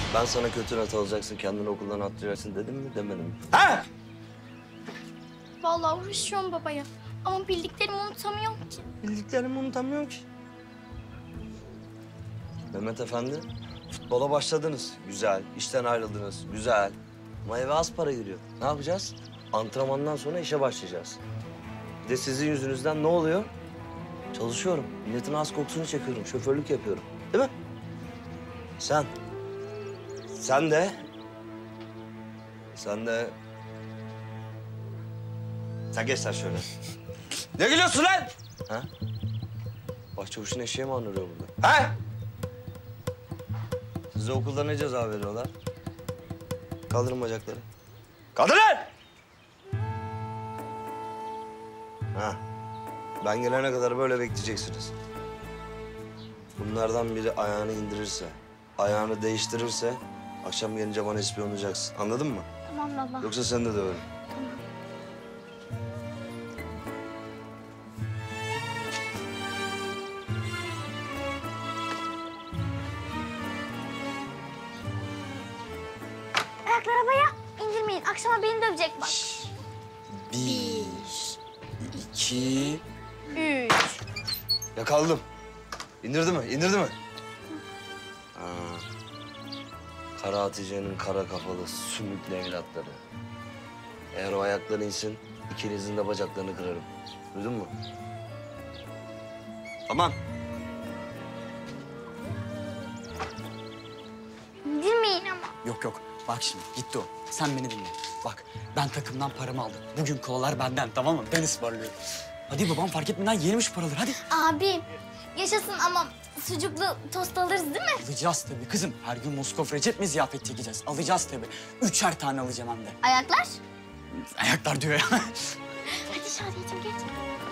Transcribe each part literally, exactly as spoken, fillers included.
Ben sana kötü not alacaksın, kendini okuldan atlayacaksın dedim mi, demedim mi? Ha? Vallahi uğraşıyorum babaya. Ama bildiklerimi unutamıyorum ki. Bildiklerimi unutamıyorum ki. Mehmet Efendi, futbola başladınız. Güzel. İşten ayrıldınız. Güzel. Ama eve az para giriyor. Ne yapacağız? Antrenmandan sonra işe başlayacağız. Bir de sizin yüzünüzden ne oluyor? Çalışıyorum. Milletin az kokusunu çekiyorum. Şoförlük yapıyorum. Değil mi? Sen. Sen de. Sen de. Sen geç sen şöyle. Ne gülüyorsun lan? Ha? Başçavuşun eşeği mi anırıyor burada? Ha? Size okulda ne ceza veriyorlar? Kaldırın bacakları. Kaldırın! Ha. Ben gelene kadar böyle bekleyeceksiniz. Bunlardan biri ayağını indirirse, ayağını değiştirirse akşam gelince bana ispiyonlayacaksın. Anladın mı? Tamam baba. Yoksa sen de döverim. Ayakları havaya indirmeyin. Akşama beni dövecek bak. Bir, iki... Üç. Yakaladım. İndirdi mi? İndirdi mi? Ha. Kara Hatice'nin kara kafalı, sümüklü evlatları. Eğer o ayakları insin, ikinizin de bacaklarını kırarım. Duydun mu? Tamam. İndirmeyin ama. Yok yok. Bak şimdi gitti o. Sen beni dinle. Bak ben takımdan paramı aldım. Bugün kolalar benden, tamam mı? Ben ısmarlıyorum. Hadi babam fark etmeden yiyelim şu paraları hadi. Abi yaşasın ama sucuklu tost alırız değil mi? Alacağız tabii kızım. Her gün Moskov Recep mi ziyafet çekeceğiz? Alacağız tabii. Üçer tane alacağım hem de. Ayaklar? Ayaklar diyor ya. Hadi Şadiyeciğim geç.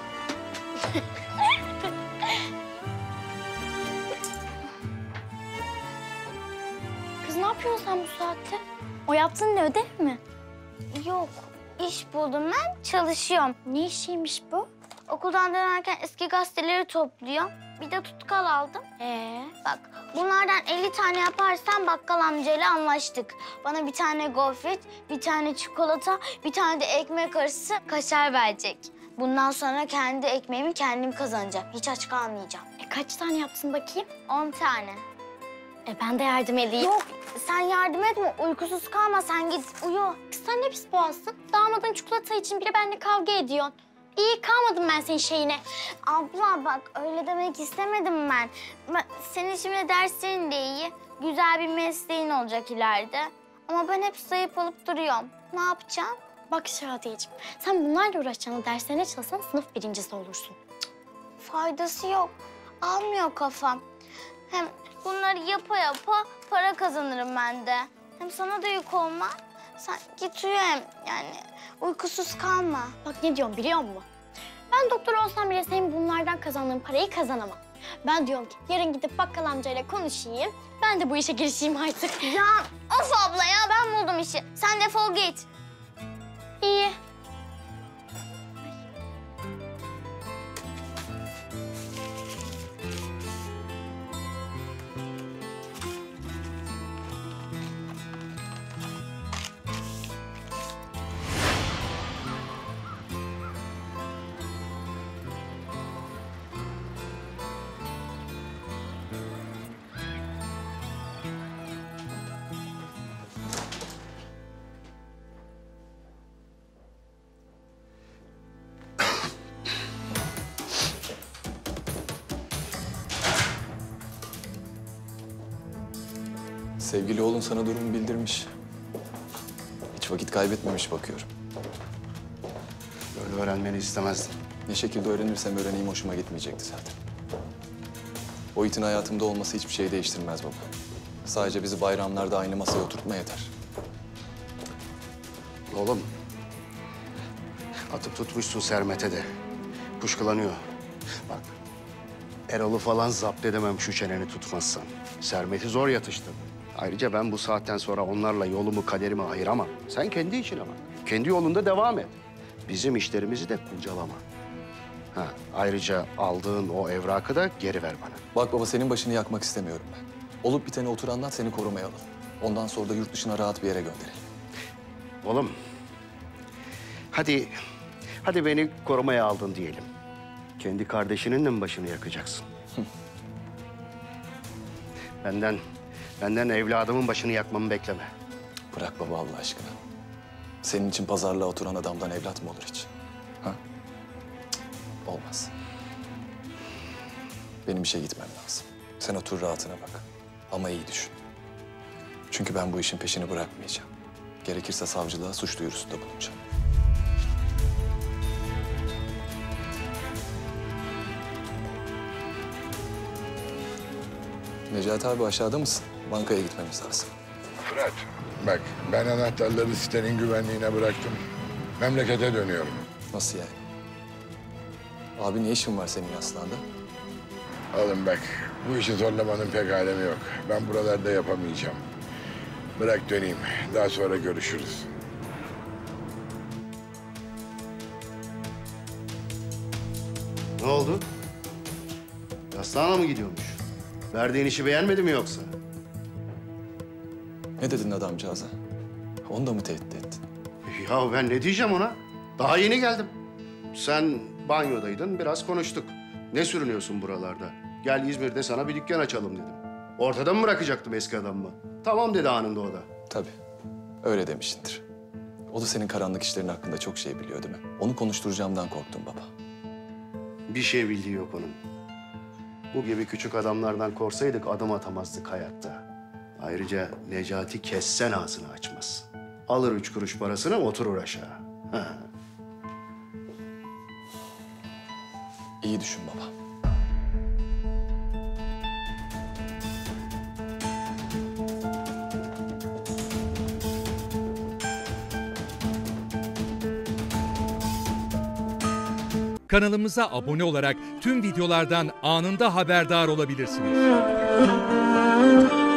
Kız ne yapıyorsun sen bu saatte? O yaptığın ne, ödev mi? Yok, iş buldum ben, çalışıyorum. Ne işiymiş bu? Okuldan dönerken eski gazeteleri topluyorum. Bir de tutkal aldım. Ee? Bak, bunlardan elli tane yaparsan bakkal amcayla anlaştık. Bana bir tane gofret, bir tane çikolata, bir tane de ekmek arası kaşar verecek. Bundan sonra kendi ekmeğimi kendim kazanacağım. Hiç aç kalmayacağım. E kaç tane yaptın bakayım? On tane. E ben de yardım edeyim. Yok, sen yardım etme. Uykusuz kalma, sen git uyu. Kız sen ne pis boğazsın. Damadın çikolata için biri benimle kavga ediyorsun. İyi, kalmadım ben senin şeyine. Abla bak, öyle demek istemedim ben. ben senin şimdi derslerin de iyi. Güzel bir mesleğin olacak ileride. Ama ben hep zayıf olup duruyorum. Ne yapacağım? Bak Şadiyeciğim, sen bunlarla uğraşacağına derslerine çalışsan sınıf birincisi olursun. Cık, faydası yok. Almıyor kafam. Hem bunları yapa yapa para kazanırım ben de. Hem sana da yük olma. Sen git uyu hem yani uykusuz kalma. Bak ne diyorum biliyor musun? Ben doktor olsam bile senin bunlardan kazandığın parayı kazanamam. Ben diyorum ki yarın gidip bakkal amcayla konuşayım. Ben de bu işe girişeyim artık. Ya of abla ya, ben buldum işi. Sen defol git. İyi. Sevgili oğlun sana durumu bildirmiş. Hiç vakit kaybetmemiş bakıyorum. Böyle öğrenmeni istemezdim. Ne şekilde öğrenirsem öğreneyim hoşuma gitmeyecekti zaten. O itin hayatımda olması hiçbir şey değiştirmez baba. Sadece bizi bayramlarda aynı masaya oturtma yeter. Oğlum, atıp tutmuşsun Sermet'e de. Kuşkulanıyor. Bak, Erol'u falan zapt edemem şu çeneni tutmazsan. Sermet'i zor yatıştın. Ayrıca ben bu saatten sonra onlarla yolumu, kaderimi ayıramam. Sen kendi işine bak. Kendi yolunda devam et. Bizim işlerimizi de kurcalama. Ha, ayrıca aldığın o evrakı da geri ver bana. Bak baba senin başını yakmak istemiyorum ben. Olup bitene otur anlat seni korumaya alalım. Ondan sonra da yurt dışına rahat bir yere gönderelim. Oğlum, hadi, hadi beni korumaya aldın diyelim. Kendi kardeşinin de mi başını yakacaksın? benden, benden evladımın başını yakmamı bekleme. Bırak baba Allah aşkına. Senin için pazarlığa oturan adamdan evlat mı olur hiç? Ha? Cık, olmaz. Benim işe gitmem lazım. Sen otur rahatına bak. Ama iyi düşün. Çünkü ben bu işin peşini bırakmayacağım. Gerekirse savcılığa suç duyurusunda bulunacağım. Necati abi aşağıda mısın? Bankaya gitmemiz lazım. Fırat, bak ben anahtarları sitenin güvenliğine bıraktım. Memlekete dönüyorum. Nasıl yani? Abi ne işin var senin Aslan'da? Oğlum bak, bu işi zorlamanın pek alemi yok. Ben buralarda yapamayacağım. Bırak döneyim, daha sonra görüşürüz. Ne oldu? Yastığına mı gidiyormuş? Verdiğin işi beğenmedi mi yoksa? Ne dedin adamcağıza? Onu da mı tehdit ettin? Ya ben ne diyeceğim ona? Daha yeni geldim. Sen banyodaydın, biraz konuştuk. Ne sürünüyorsun buralarda? Gel İzmir'de sana bir dükkan açalım dedim. Ortada mı bırakacaktım eski adamımı? Tamam dedi anında o da. Tabii. Öyle demişsindir. O da senin karanlık işlerin hakkında çok şey biliyor değil mi? Onu konuşturacağımdan korktum baba. Bir şey bildiği yok onun. Bu gibi küçük adamlardan korsaydık adım atamazdık hayatta. Ayrıca Necati kessen ağzını açmaz. Alır üç kuruş parasını oturur aşağı. Ha. İyi düşün baba. Kanalımıza abone olarak tüm videolardan anında haberdar olabilirsiniz.